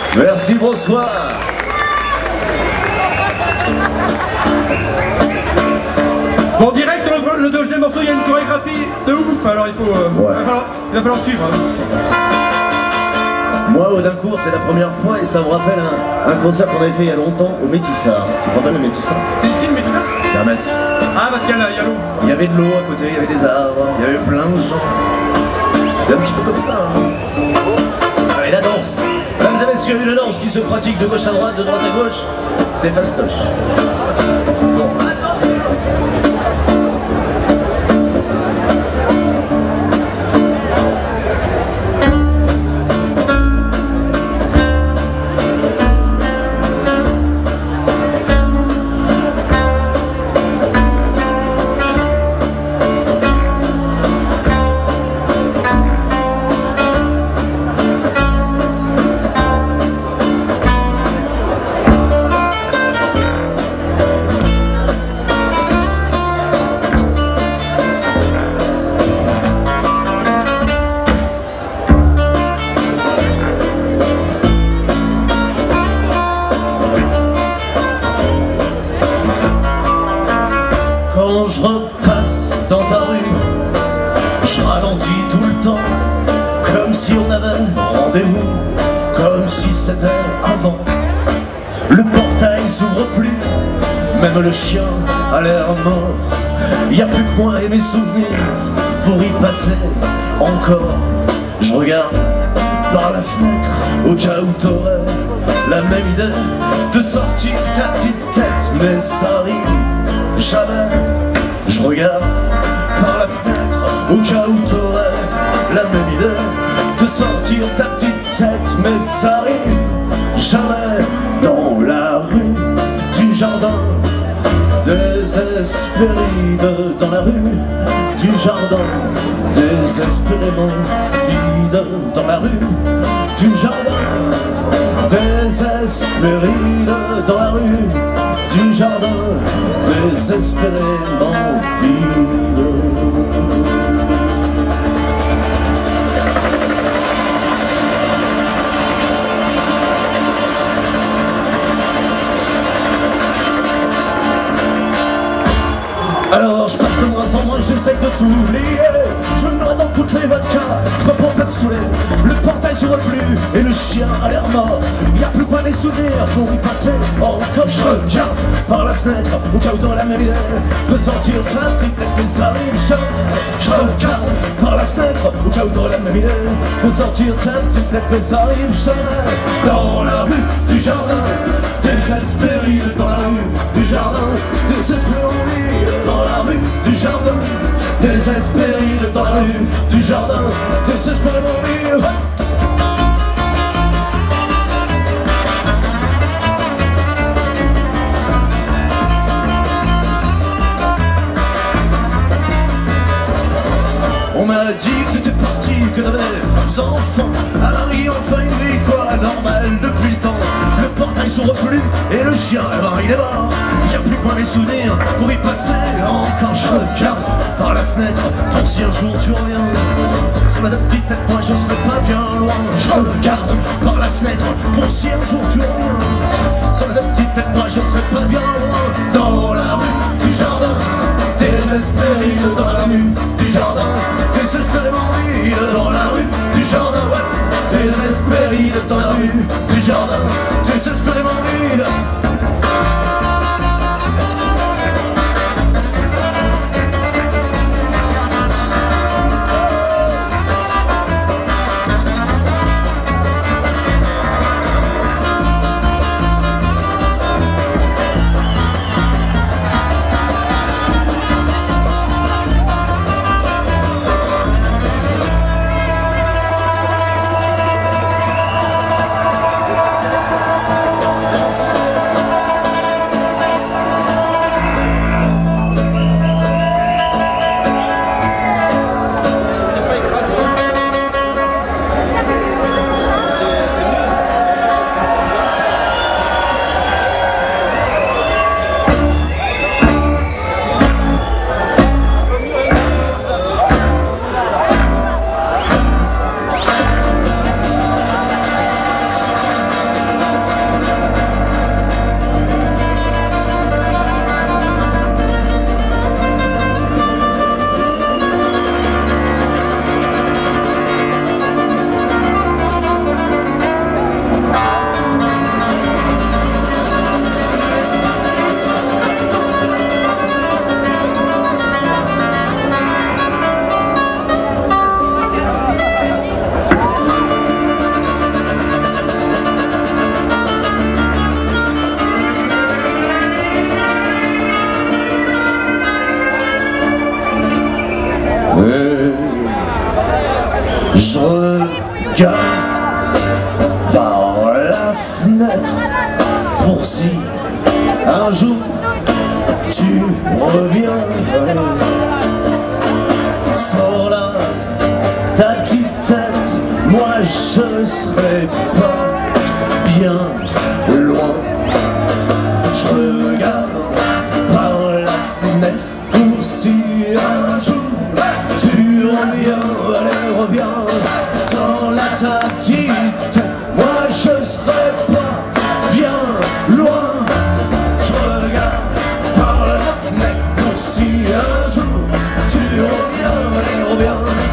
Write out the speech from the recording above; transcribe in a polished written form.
Merci, bonsoir. Bon, direct sur le deuxième morceau, il y a une chorégraphie de ouf, alors il va falloir suivre. Moi, Audincourt, c'est la première fois et ça me rappelle un concert qu'on avait fait il y a longtemps au Métissard. Tu te rappelles le Métissard? C'est ici le Métissard? C'est à Massy. Ah, parce qu'il y a l'eau. Il y avait de l'eau à côté, il y avait des arbres, il y avait plein de gens. C'est un petit peu comme ça. Hein. Et la danse. Mesdames et messieurs, une danse qui se pratique de gauche à droite, de droite à gauche. C'est fastoche. Bon. Quand je repasse dans ta rue, je ralentis tout le temps, comme si on avait rendez-vous, comme si c'était avant. Le portail s'ouvre plus, même le chien a l'air mort. Y a plus que moi et mes souvenirs pour y passer encore. Je regarde par la fenêtre, au cas où t'aurais la même idée de sortir ta petite tête, mais ça arrive jamais. Je regarde par la fenêtre, au cas où t'aurais la même idée de sortir ta petite tête, mais ça arrive jamais. Dans la rue du jardin, désespéré dans la rue du jardin, désespérément vide dans la rue du jardin, désespéré dans la rue du jardin, désespérément vide. Alors je passe de moins en moins, j'essaie de tout oublier. Je me noie dans toutes les vodkas, je me prends pas de saouler. Le portail s'ouvre plus et le chien a l'air mort. Y'a plus quoi les souvenirs pour y passer encore. Je regarde par la fenêtre, au cas où t'aurais la même idée de sortir ta petite tête, mais ça arrive jamais. Je regarde par la fenêtre, au cas où t'aurais la même idée de sortir ta petite tête, mais ça arrive jamais. Dans la rue du jardin, désespéré dans la rue du jardin, désespéré dans la rue du jardin, désespéré dans la rue du jardin, désespérément vide. On m'a dit que t'étais parti, que t'avais des enfants, à Paris, enfin une vie quoi, normale depuis le temps. Le portail s'ouvre plus et le chien, eh ben il est mort. Y'a plus quoi mes souvenirs pour y passer encore. Je regarde par la fenêtre pour si un jour tu reviens. Sur ma petite tête, moi je serai pas bien loin. Je regarde par la fenêtre pour si un jour tu reviens. Sur ma petite tête, moi je serai pas bien loin. Dans la rue du jardin, désespéré dans la rue du jardin, désespérément vide dans la rue du jardin, ouais. Désespéré dans la rue du jardin, désespérément vide. Je regarde par la fenêtre pour si un jour tu reviendrais. Sors là ta petite tête, moi je serai pas bien loin. Je regarde par la fenêtre pour si un jour tu reviens, allez reviens. Sors là ta petite tête, moi je serai pas bien loin. Je regarde par la fenêtre pour si un jour tu reviens, allez reviens.